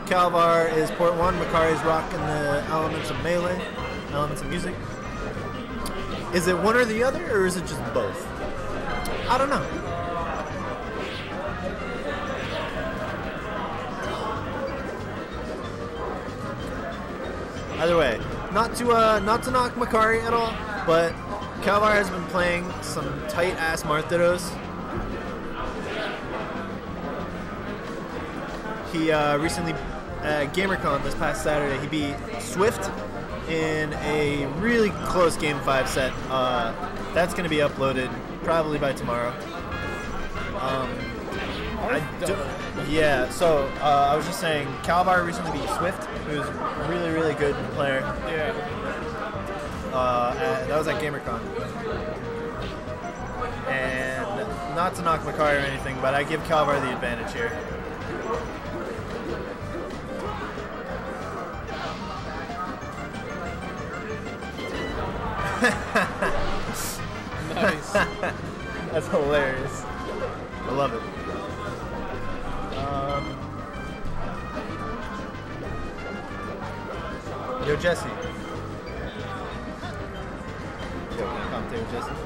Calvar is port 1, Macari is rocking the Elements of Melee, Elements of Music. Is it one or the other, or is it just both? I don't know. Either way, not to knock Macari at all, but Calvar has been playing some tight ass Martheros. He recently at GamerCon this past Saturday, he beat Swift in a really close Game 5 set. That's going to be uploaded probably by tomorrow. Yeah, so I was just saying, Calvar recently beat Swift, who's a really, really good player. Yeah. That was at GamerCon. And not to knock Macari or anything, but I give Calvar the advantage here. Nice. That's hilarious. I love it. Yo, Jesse. Yo, can I commentate with Jesse?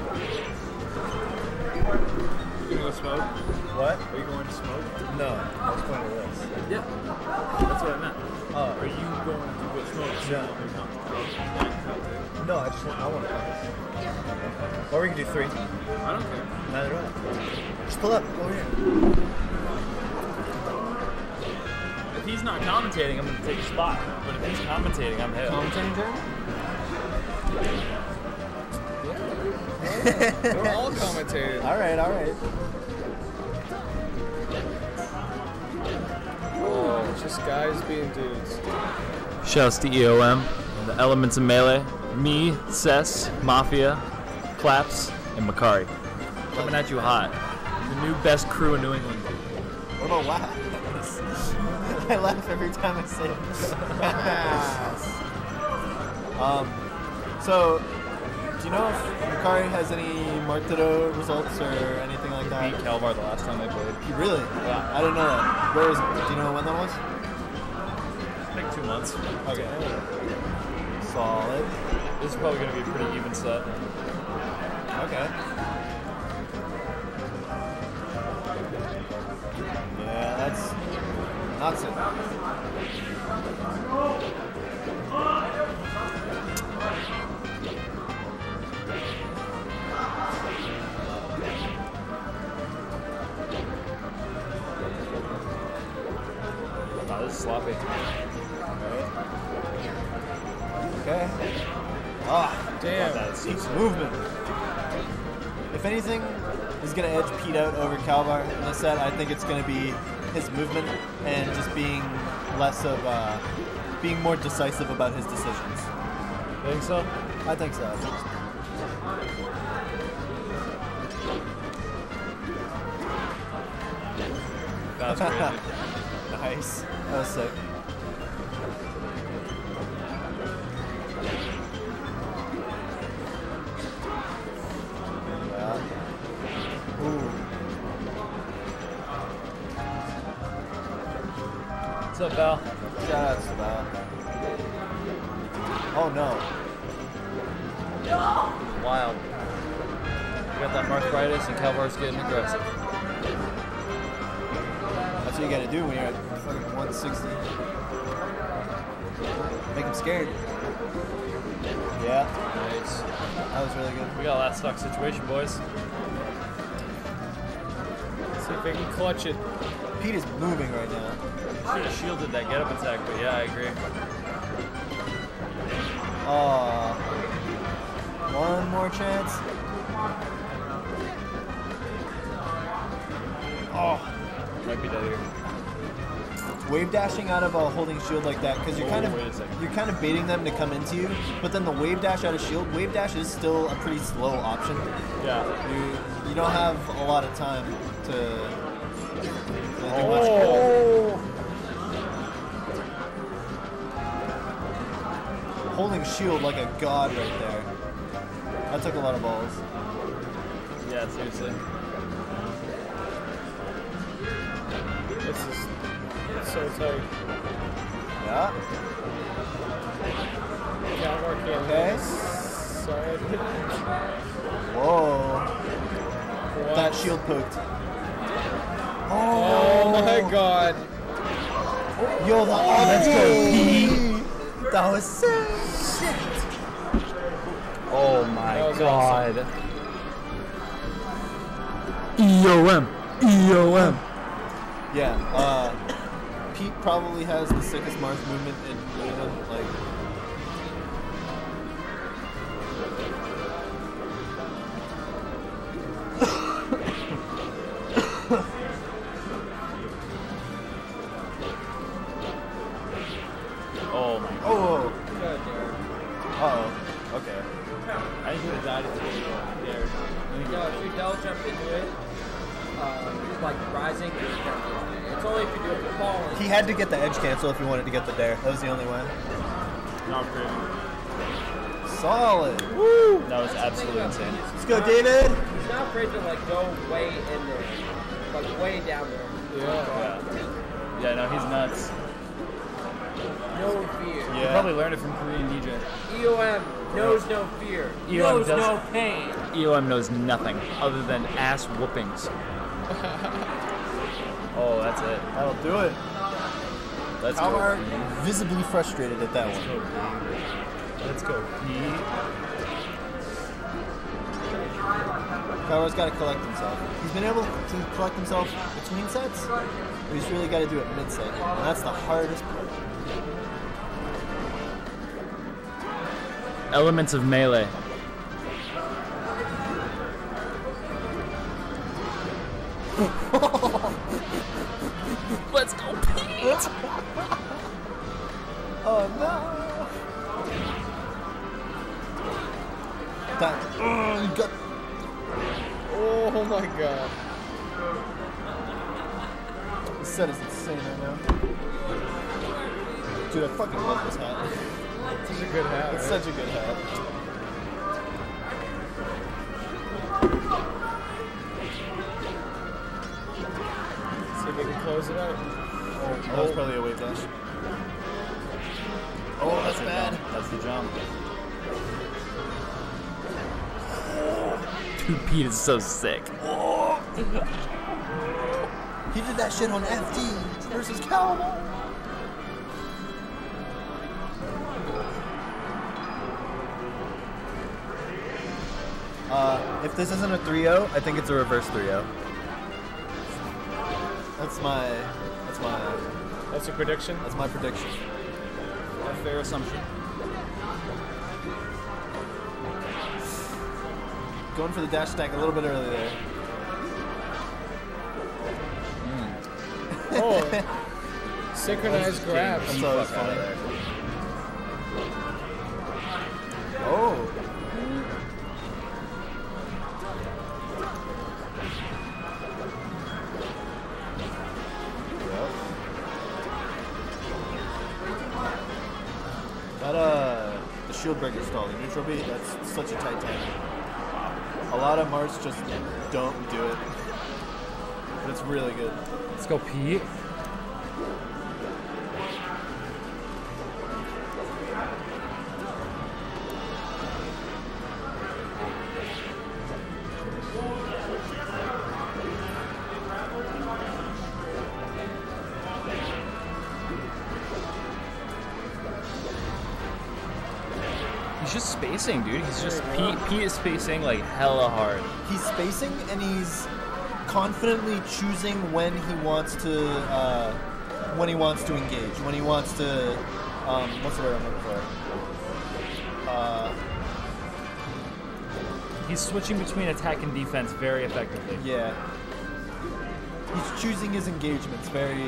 You gonna go smoke? What? Are you going to smoke? No, I was going to this. Yeah. That's what I meant. Oh. Are you going to go smoke? No, I want to commentate. Or we can do 3. I don't care. Neither do I. Just pull up. Over here. If he's not commentating, I'm going to take a spot. But if he's commentating, I'm hit. Commentating turn? Yeah. They're all commentating. Alright, alright. Oh, it's just guys being dudes. Shouts to EOM, the Elements of Melee, me, Cess, Mafia, Claps, and Macari. Coming at you hot. The new best crew in New England. What about laugh? I laugh every time I say it. So, do you know if Macari has any Martiro results or anything like that? Beat Calvar the last time they played. Really? Yeah. I didn't know that. Where is it? Do you know when that was? I think 2 months. Okay. Solid. This is probably going to be a pretty even set. Okay. Yeah, that's not so. Oh, this is sloppy. Okay. Ah, Damn. Pete's movement. If anything is going to edge Pete out over Calvar in this set, I think it's going to be his movement and just being less of, being more decisive about his decisions. Think so? I think so. That's crazy. Nice. That was sick. Yeah. Ooh. What's up, Val? Shout out to Val. Oh no. Wild. We got that arthritis and Calvar's getting aggressive. That's what you gotta do when you're at fucking 160. Make him scared. Yeah. Nice. That was really good. We got a last stock situation, boys. See if they can clutch it. Pete is moving right now. Should have shielded that get up attack, but yeah, I agree. Oh. One more chance. Oh. Might be dead here. Wave dashing out of a holding shield like that, because you're wait a second. you're kind of baiting them to come into you, but then the wave dash out of shield, wave dash is still a pretty slow option. Yeah. You don't have a lot of time to do much. Oh! Holding shield like a god right there. That took a lot of balls. Yeah, seriously. This is so tight. Yeah. Calvar can't Okay. hit. Side. Whoa. What? That shield poked. Oh my god. Yo, let's go, That was sick. Oh my That was god. EOM. EOM. Yeah, Pete probably has the sickest Mars movement in Luna, like... Oh my god. Oh, God damn. uh-oh, okay. I think he would have died if he was there. No, if you double jump into it, like rising, it's only if you do it falling. He had to get the edge cancel if he wanted to get the dare. That was the only way. Not pretty. Solid. That was absolutely insane. Let's go, David. He's not afraid to like go way in there, like way down there. Yeah. Yeah, no, he's nuts. No fear. He probably learned it from Korean DJ. EOM knows no fear. EOM Knows does- no pain. EOM knows nothing other than ass whoopings. Oh, that's it. That'll do it. Let's Kalmar go. visibly frustrated at that one. Let's go, Pete. Kalmar's got to collect himself. He's been able to collect himself between sets, but he's really got to do it mid-set. And that's the hardest part. Elements of melee. Let's go, Pete! Oh no! That you got. Oh my god. This set is insane right now. Dude, I fucking love this hat. Such a good hat. It's Right? such a good hat. See if we can close it out. That was probably a wave dash. Oh, that's bad. That's the jump. Dude, Pete is so sick. He did that shit on FD versus Kalmar. If this isn't a 3-0, I think it's a reverse 3-0. That's my That's a prediction. prediction. A fair assumption. Going for the dash attack a little bit early there. Oh. Synchronized grab. That's always funny. Oh. Yep. That the shield breaker stall, the neutral beat, that's such a tight timing. A lot of Marts just don't do it. But it's really good. Let's go, Pete. He's just spacing, dude. He's just Pete is spacing like hella hard. He's spacing and he's confidently choosing when he wants to engage, when he wants to what's the word I'm looking for? He's switching between attack and defense very effectively. Yeah. He's choosing his engagements very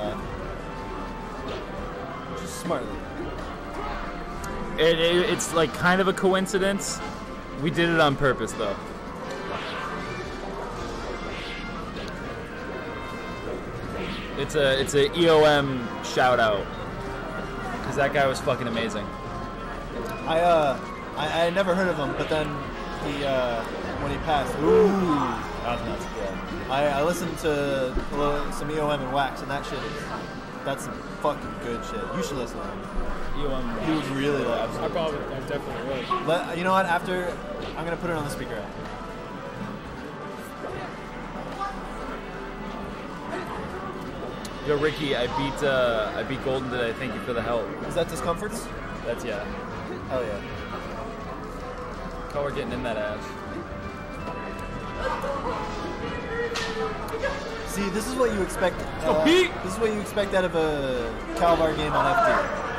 just smartly. It's like kind of a coincidence. We did it on purpose, though. It's a EOM shout out because that guy was fucking amazing. I never heard of him, but then he when he passed, ooh, That was nuts. Yeah. I listened to some EOM and Wax, and that shit is That's some fucking good shit. You should listen to him. EOM. You would really like it. I definitely would. You know what? After, I'm gonna put it on the speaker. Yo, Ricky, I beat Golden today. Thank you for the help. Is that Discomforts? That's yeah. Hell yeah. Color getting in that ass. See, this is what you expect. go, Pete! This is what you expect out of a Calvar game on FD.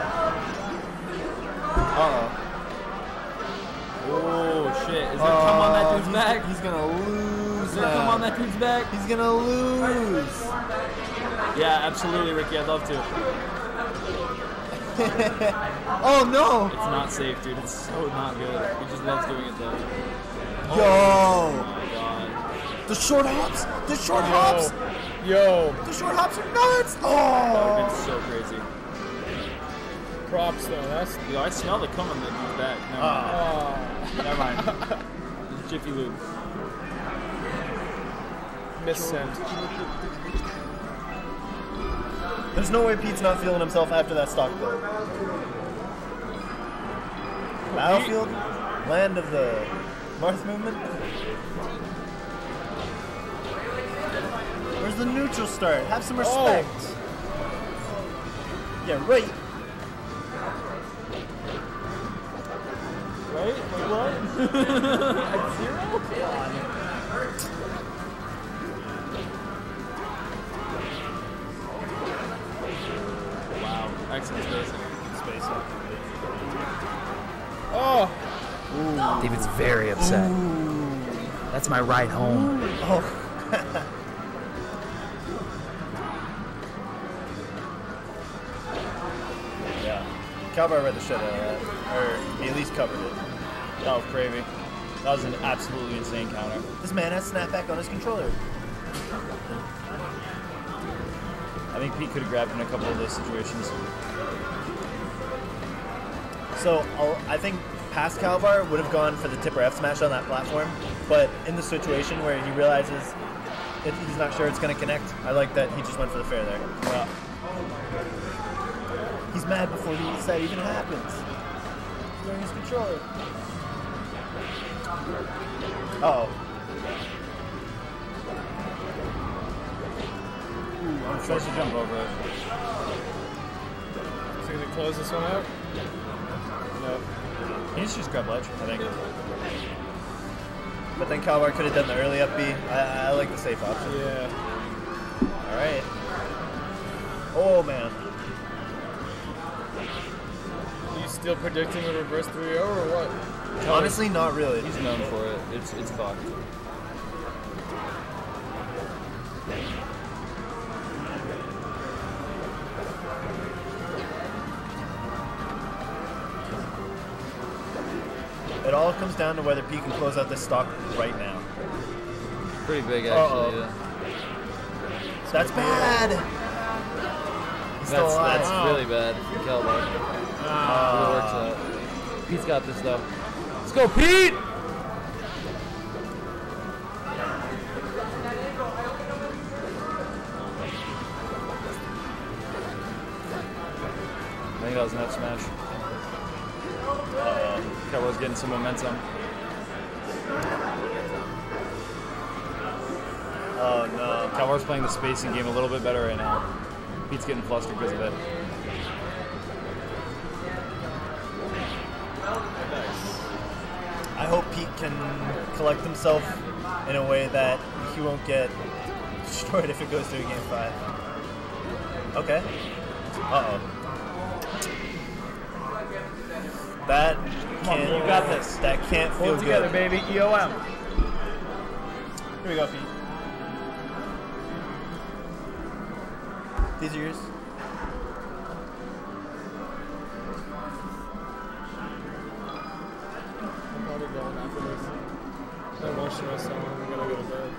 Oh shit! Is there come on that dude's back? He's gonna lose. Is there come on that dude's back? He's gonna lose. Yeah, absolutely, Ricky. I'd love to. Oh no! It's not safe, dude. It's so not good. He just loves doing it though. Yo! Oh my god. The short hops! The short hops! Yo, The short hops are nuts! That would have Oh! been so crazy. props though. That's Yo, I smell the cum on that dude's back. Never mind. Never mind. It's Jiffy Lube. missent. There's no way Pete's not feeling himself after that stock build. Battlefield? Land of the Marth movement? Where's the neutral start? Have some respect. Yeah, right. Right? Like what? At 0? Wow. Excellent spacing. Spacing. Oh, David's very upset. That's my ride home. Oh. Yeah. Calvar read the shit out of that. Or he at least covered it. That was crazy. That was an absolutely insane counter. This man has snapback on his controller. I think Pete could have grabbed in a couple of those situations. So I think past Calvar would have gone for the tipper F smash on that platform, but in the situation where he realizes he's not sure it's going to connect, I like that he just went for the fair there. Yeah. He's mad before that even happens. He's doing his controller. Uh-oh. I'm supposed to jump over it. is he gonna close this one out? No. He needs to just grab ledge, I think. But then Calvar could have done the early up B. I like the safe option. Yeah. All right. Oh, man. Are you still predicting a reverse 3-0 or what? Honestly, not really. He's known for it. It's fucked. It all comes down to whether Pete can close out this stock right now. Pretty big, Uh-oh. actually. Yeah. That's bad. He's still alive. That's really bad for Calvar. Really works out. Pete's got this though. Let's go, Pete! I think that was an F smash. Calvar's getting some momentum. Oh no. Calvar's playing the spacing game a little bit better right now. Pete's getting flustered because of it. I hope Pete can collect himself in a way that he won't get destroyed if it goes to a game 5. Okay. Uh-oh. That can't, you got this. That can't feel Pull it together, good. baby. EOM. Here we go, Pete. These are yours. I'm probably going after this. I'm motionless, so I'm gonna go to bed.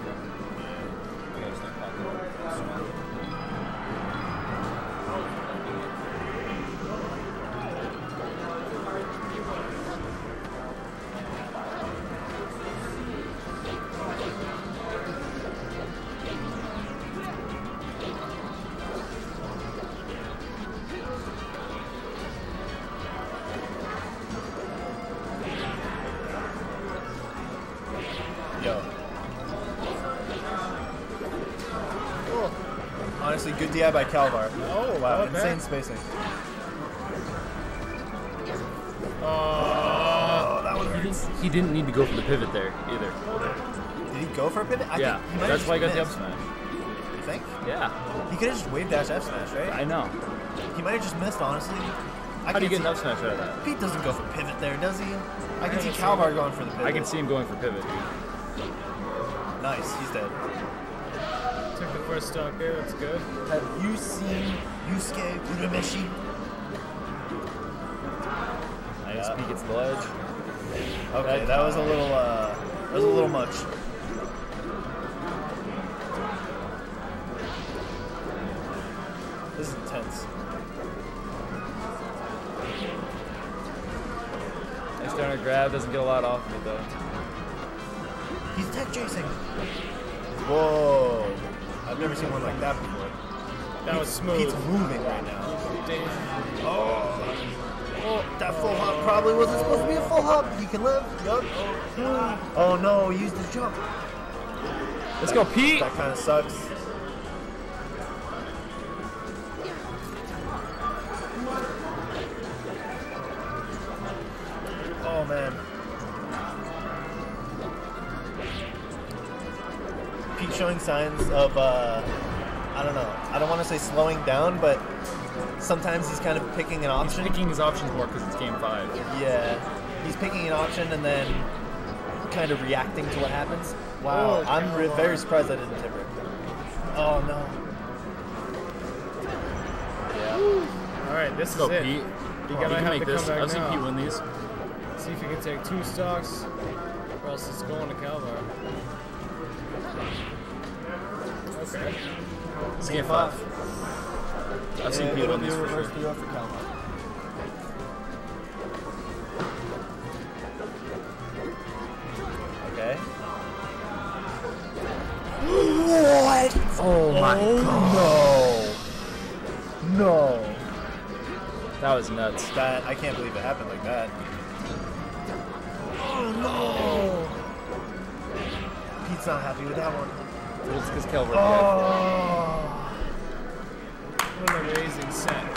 Good DI by Calvar. Oh, Wow, okay. insane spacing. Oh, that was He didn't need to go for the pivot there either. Did he go for a pivot? Yeah, think he might have that's why I got just the up missed. smash. You think? Yeah, He could have just wave dash F smash, right? I know. He might have just missed, honestly. How do you get an up smash out of that? Pete doesn't go for pivot there, does he? I can see haven't Calvar seen it. going for the pivot. I can see him going for pivot. Nice, he's dead. took the first stock there. That's good. Have you seen Yusuke Urameshi? Nice Yeah. peek, it's the ledge. Okay, that was a little much. This is intense. Nice down to grab, doesn't get a lot off of it though. He's tech chasing. Whoa. I've never seen one like that before. That was smooth. Pete's moving right now. Damn. Oh, that full hop probably wasn't supposed to be a full hop. He can live. Yup. Oh no, he used his jump. Let's go, Pete! That kind of sucks. Oh man. Pete showing signs of, I don't know. I don't want to say slowing down, but sometimes he's kind of picking an option. Picking his options more because it's game 5. Yeah. He's picking an option and then kind of reacting to what happens. Wow. Oh, I'm very surprised I didn't tip it. Oh no. Yeah. All right, this Let's is go, it. Pete. You You gotta can have make to this. come back I've seen now. Pete win these. See if you can take 2 stocks, or else it's going to Calvar. Okay. It's game 5. I've seen Pete it'll win be these a for reverse sure. 3-0 for Calma. Okay. What? Oh my god. No. No. That was nuts. That I can't believe it happened like that. Oh no. Pete's not happy with that one. It's because Calvert. Oh. What an amazing set.